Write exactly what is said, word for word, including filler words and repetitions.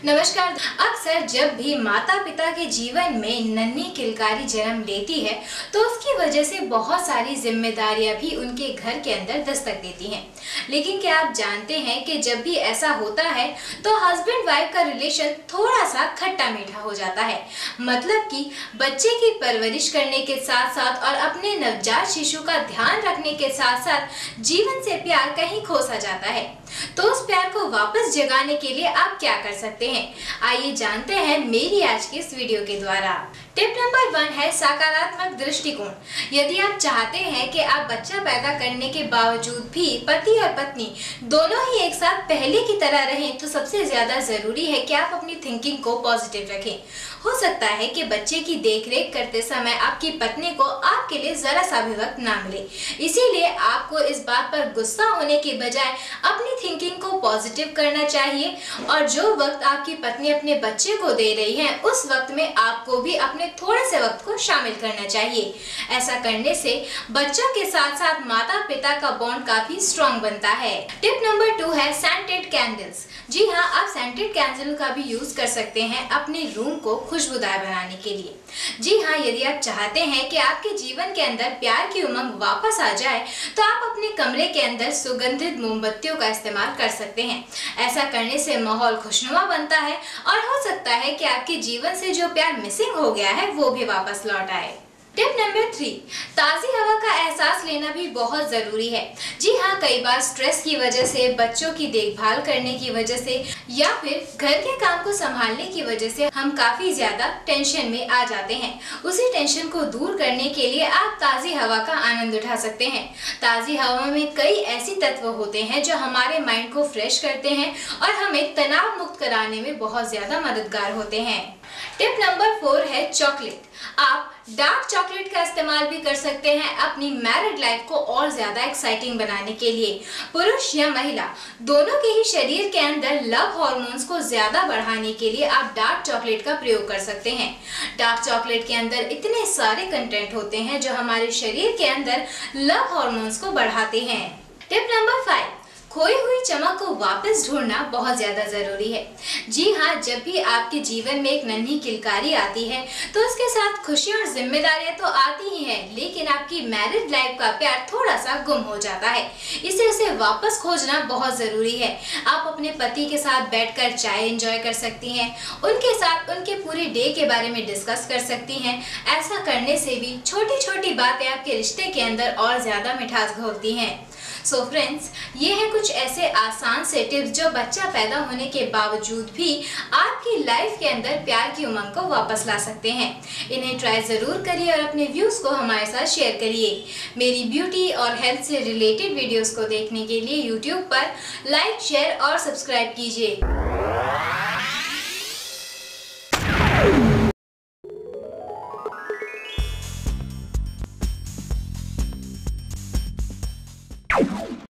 नमस्कार। अक्सर जब भी माता पिता के जीवन में नन्ही किलकारी जन्म लेती है तो उसकी वजह से बहुत सारी जिम्मेदारियां भी उनके घर के अंदर दस्तक देती हैं। लेकिन क्या आप जानते हैं कि जब भी ऐसा होता है तो हस्बैंड वाइफ का रिलेशन थोड़ा सा खट्टा मीठा हो जाता है। मतलब कि बच्चे की परवरिश करने के साथ साथ और अपने नवजात शिशु का ध्यान रखने के साथ साथ जीवन से प्यार कहीं खो सा जाता है। तो उस प्यार को वापस जगाने के लिए आप क्या कर सकते हैं, आइए जानते हैं मेरी आज की इस वीडियो के द्वारा। टिप नंबर वन है सकारात्मक दृष्टिकोण। यदि आप चाहते हैं कि आप बच्चा पैदा करने के बावजूद भी पति और पत्नी दोनों ही एक साथ पहले की तरह रहें, तो सबसे ज्यादा जरूरी है कि आप अपनी थिंकिंग को पॉजिटिव रखें। हो सकता है कि बच्चे की देखरेख करते समय आपकी पत्नी को आपके लिए जरा सा भी वक्त ना मिले, इसीलिए आपको इस बात पर गुस्सा होने के बजाय अपनी थिंकिंग को पॉजिटिव करना चाहिए और जो वक्त आपकी पत्नी अपने बच्चे को दे रही है उस वक्त में आपको भी अपने थोड़े से वक्त को शामिल करना चाहिए। ऐसा करने से बच्चों के साथ साथ माता पिता का बॉन्ड काफी स्ट्रॉन्ग बनता है। टिप नंबर टू है सेंटेड कैंडल्स। जी हाँ, आप सेंटेड कैंडल का भी यूज कर सकते हैं अपने रूम को खुशबूदार बनाने के लिए। जी हाँ, यदि आप चाहते हैं कि आपके जीवन के अंदर प्यार की उमंग वापस आ जाए तो आप अपने कमरे के अंदर सुगंधित मोमबत्तियों का इस्तेमाल कर सकते हैं। ऐसा करने से माहौल खुशनुमा बनता है और हो सकता है कि आपके जीवन से जो प्यार मिसिंग हो गया है वो भी वापस लौट आए। टिप नंबर थ्री, ताज़ी हवा का एहसास लेना भी बहुत ज़रूरी है। जी हाँ, कई बार स्ट्रेस की वजह से, बच्चों की देखभाल करने की वजह से या फिर घर के काम को संभालने की वजह से हम काफ़ी ज़्यादा टेंशन में आ जाते हैं। उसी टेंशन को दूर करने के लिए आप ताज़ी हवा का आनंद उठा सकते हैं। ताज़ी हवा में कई ऐसी तत्व होते हैं जो हमारे माइंड को फ्रेश करते हैं और हमें तनाव मुक्त कराने में बहुत ज़्यादा मददगार होते हैं। टिप नंबर फोर है चॉकलेट। आप डार्क चॉकलेट का इस्तेमाल भी कर सकते हैं अपनी मैरिड लाइफ को और ज्यादा एक्साइटिंग बनाने के लिए। पुरुष या महिला दोनों के ही शरीर के अंदर लव हार्मोन्स को ज्यादा बढ़ाने के लिए आप डार्क चॉकलेट का प्रयोग कर सकते हैं। डार्क चॉकलेट के अंदर इतने सारे कंटेंट होते हैं जो हमारे शरीर के अंदर लव हार्मोन्स को बढ़ाते हैं। टिप नंबर फाइव, खोई हुई चमक को वापस ढूंढना बहुत ज्यादा जरूरी है। जी हाँ, जब भी आपके जीवन में एक नन्ही किलकारी आती है तो उसके साथ खुशी और जिम्मेदारियां तो आती ही हैं, लेकिन आपकी मैरिड लाइफ का प्यार थोड़ा सा गुम हो जाता है। इसे उसे वापस खोजना बहुत जरूरी है। आप अपने पति के साथ बैठकर चाय एंजॉय कर सकती हैं, उनके साथ उनके पूरे डे के बारे में डिस्कस कर सकती हैं। ऐसा करने से भी छोटी छोटी बातें आपके रिश्ते के अंदर और ज्यादा मिठास घोलती हैं। सो so फ्रेंड्स, ये हैं कुछ ऐसे आसान से टिप्स जो बच्चा पैदा होने के बावजूद भी आपकी लाइफ के अंदर प्यार की उमंग को वापस ला सकते हैं। इन्हें ट्राई जरूर करिए और अपने व्यूज को हमारे साथ शेयर करिए। मेरी ब्यूटी और हेल्थ से रिलेटेड वीडियोस को देखने के लिए यूट्यूब पर लाइक, शेयर और सब्सक्राइब कीजिए।